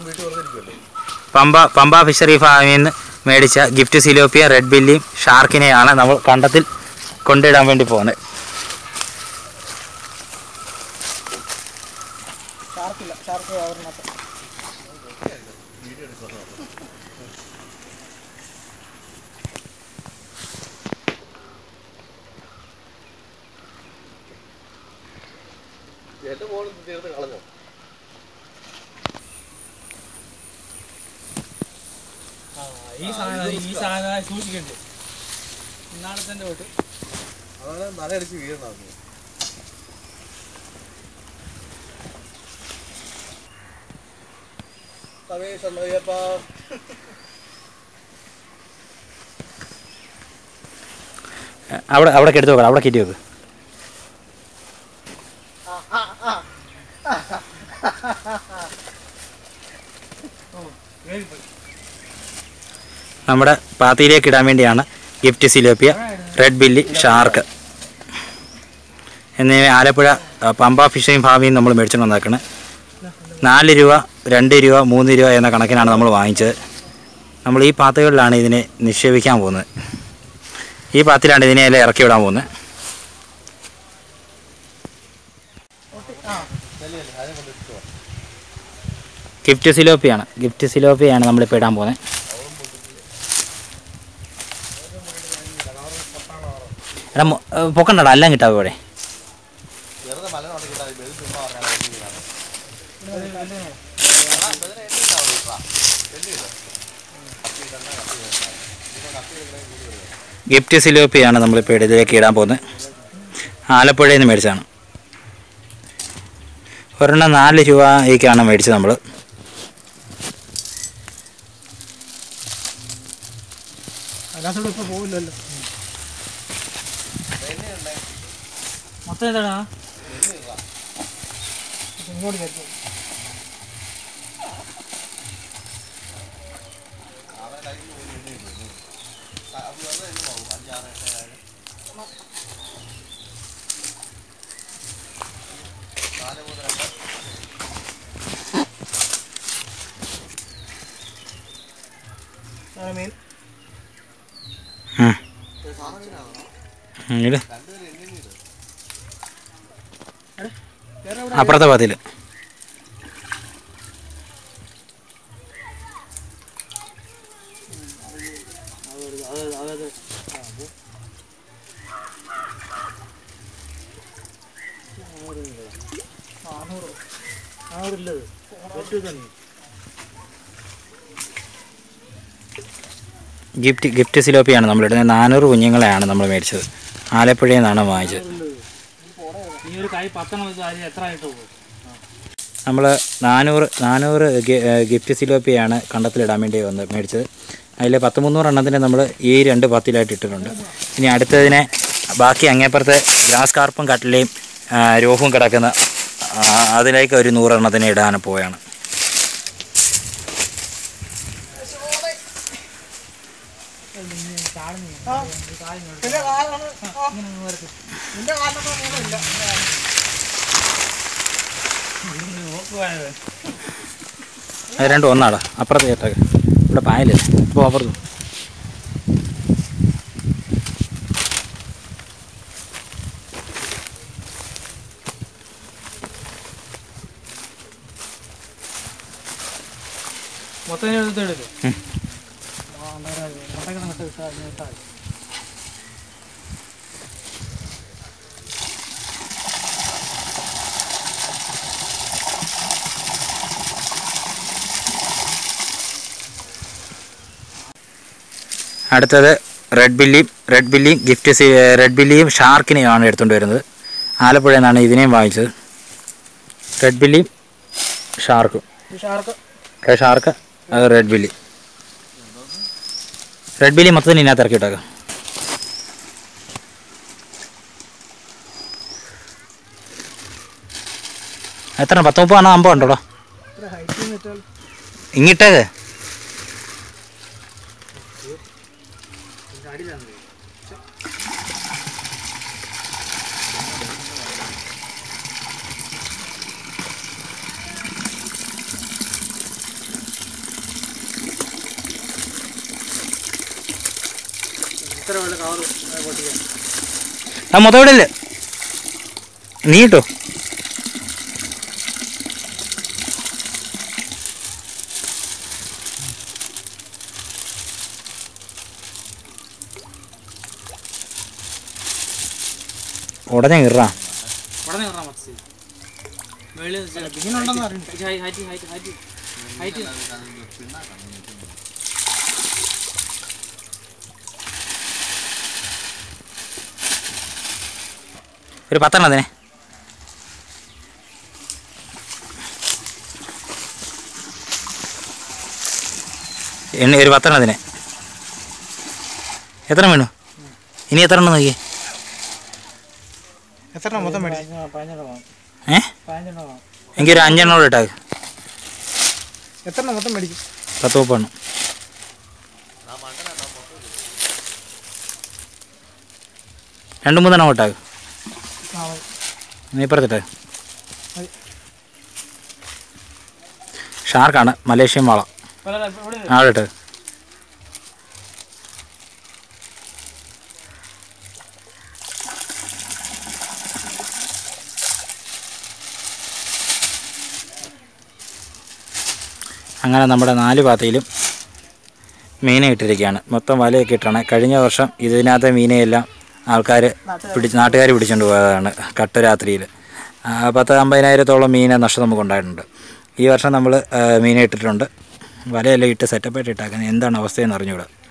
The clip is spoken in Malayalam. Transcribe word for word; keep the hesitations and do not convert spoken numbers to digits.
പമ്പ പമ്പ ഫിഷറി ഫാമിൽ നിന്ന് മേടിച്ച ഗിഫ്റ്റ് സിലോപ്പിയ റെഡ് ബില്ലിയും ഷാർക്കിനെയാണ് നമ്മൾ കണ്ടത്തിൽ കൊണ്ടിടാൻ വേണ്ടി പോകുന്നത്. ഈ സാധനം ഈ സാധനം സൂക്ഷിക്കണ്ടേ ഇന്നാളെ തന്നെ പോയിട്ട് അതാണ് മലയടിച്ച് വീഴുന്നത്. അവിടെ അവിടെ കെടുത്ത് നോക്കണം, അവിടെ കയറ്റി വെക്ക്. നമ്മുടെ പാത്തിയിലേക്ക് ഇടാൻ വേണ്ടിയാണ് ഗിഫ്റ്റ് സിലോപ്പിയ റെഡ് ബില്ലി ഷാർക്ക് എന്നിവ ആലപ്പുഴ പമ്പ ഫിഷിംഗ് ഫാമിൽ നിന്ന് നമ്മൾ മേടിച്ചുകൊണ്ട് വന്നേക്കണേ. നാല് രൂപ രണ്ട് രൂപ മൂന്ന് രൂപ എന്ന കണക്കിനാണ് നമ്മൾ വാങ്ങിച്ചത്. നമ്മൾ ഈ പാത്തുകളിലാണ് ഇതിനെ നിക്ഷേപിക്കാൻ പോകുന്നത്. ഈ പാത്തിലാണ് ഇതിനെ എല്ലാം ഇറക്കി വിടാൻ പോകുന്നത്. ഗിഫ്റ്റ് സിലോപ്പിയാണ് ഗിഫ്റ്റ് സിലോപ്പിയാണ് നമ്മളിപ്പോൾ ഇടാൻ പോകുന്നത്. എടാ പൊക്കണ്ടടാ, എല്ലാം കിട്ടാവും ഇവിടെ. ഗിഫ്റ്റ് സിലോപ്പിയാണ് നമ്മളിപ്പോൾ ഇതിലേക്ക് ഇടാൻ പോകുന്നത്. ആലപ്പുഴയിൽ നിന്ന് മേടിച്ചതാണ്. ഒരെണ്ണം നാല് രൂപയ്ക്കാണ് മേടിച്ചത് നമ്മൾ. അതിനകത്തോടെ പോവില്ലല്ലോ. മൊത്തം ഏതാടാ ഇങ്ങോട്ട് കയറ്റും. അപ്പുറത്തെ പാതിൽ ഗിഫ്റ്റ് ഗിഫ്റ്റ് സിലോപ്പിയാണ് നമ്മളിടുന്നത്. നാനൂറ് കുഞ്ഞുങ്ങളെയാണ് നമ്മൾ മേടിച്ചത്. ആലപ്പുഴയിൽ നിന്നാണ് വാങ്ങിച്ചത്. നമ്മൾ നാനൂറ് നാനൂറ് ഗിഫ്റ്റ് സിലോപ്പിയാണ് കണ്ടത്തിലിടാൻ വേണ്ടി വന്ന് മേടിച്ചത്. അതിൽ പത്ത് മുന്നൂറ് എണ്ണത്തിന് നമ്മൾ ഈ രണ്ട് പത്തിലായിട്ട് ഇട്ടിട്ടുണ്ട്. ഇനി അടുത്തതിനെ ബാക്കി അങ്ങേപ്പുറത്ത് ഗ്രാസ് കാർപ്പും കട്ടിലയും രോഹും കിടക്കുന്ന അതിലേക്ക് ഒരു നൂറെണ്ണത്തിന് ഇടാൻ പോവുകയാണ്. അത് രണ്ടും ഒന്നാടാ. അപ്പുറത്ത് ചേട്ടൊക്കെ ഇവിടെ പായല്ലേ, അപ്പോൾ അപ്പുറത്ത് മൊത്തം എടുത്തെടുക്കും. അടുത്തത് റെഡ് ബില്ലിയും റെഡ് ബില്ലിയും ഗിഫ്റ്റ് റെഡ് ബില്ലിയും ഷാർക്കിനെയാണ് എടുത്തുകൊണ്ട് വരുന്നത്. ആലപ്പുഴയിൽ നിന്നാണ് ഇതിനെയും വാങ്ങിച്ചത്. റെഡ് ബില്ലിയും ഷാർക്കും ഷാർക്ക് ഷാർക്ക് അത് റെഡ് ബില്ലി റെഡ് ബില്ലി മൊത്തത്തിന് ഇതിനകത്ത് ഇറക്കി വിട്ടേക്കാം. എത്ര പത്ത് മുപ്പതാണോ അമ്പത് ഉണ്ടോടാ ഇങ്ങിട്ടേക്ക്? ഇത്ര വെള്ളം കവർ പൊട്ടിക്കാൻ. ആ മൊത്തം ഇവിടെ ഇല്ലേ നീ കിട്ടോ. ഉടനെ കീറാ ഉടനെ കയറാൻ മത്സ്യ വെളിയിൽ ഇങ്ങനെയുണ്ടെന്ന് അറിയണ്ട. ഹൈറ്റ് ഹൈറ്റ് ഹൈറ്റ് ഹൈറ്റ് ഒരു പത്തെണ്ണം അതിനെ. എണ്ണ ഒരു പത്തെണ്ണം അതിനെ. എത്ര വേണു ഇനി എത്ര എണ്ണം നോക്കിയേ. എത്ര മൊത്തം മേടിച്ചു? പതിനെണ്ണം. ഏ പതിനെണ്ണം. എനിക്കൊരു അഞ്ചെണ്ണം കൂടെ ഇട്ടാൽ. എത്ര മൊത്തം മേടിക്കും? പത്ത് മുപ്പെണ്ണം. രണ്ട് മൂന്നെണ്ണം ഇട്ടാൽ നീ ഇപ്പുറത്തിട്ട്. ഷാർക്കാണ് മലേഷ്യൻ വാള. അവിടെ ഇട്ട്. അങ്ങനെ നമ്മുടെ നാല് പാത്തയിലും മീനെ ഇട്ടിരിക്കുകയാണ്. മൊത്തം വലയൊക്കെ ഇട്ടാണ്. കഴിഞ്ഞ വർഷം ഇതിനകത്തെ മീനെയെല്ലാം ആൾക്കാർ പിടിച്ച് നാട്ടുകാർ പിടിച്ചുകൊണ്ട് പോയതാണ് കട്ടരാത്രിയിൽ. പത്ത് അമ്പതിനായിരത്തോളം മീനെ നഷ്ടം നമുക്കുണ്ടായിട്ടുണ്ട്. ഈ വർഷം നമ്മൾ മീനെ ഇട്ടിട്ടുണ്ട്. വലയെല്ലാം ഇട്ട് സെറ്റപ്പായിട്ട് ഇട്ടാക്കുന്നത് എന്താണ് അവസ്ഥയെന്ന് അറിഞ്ഞുകൂടാ.